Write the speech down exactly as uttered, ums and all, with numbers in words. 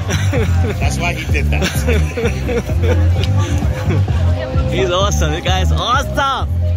That's why he did that. He's awesome. The guy's awesome.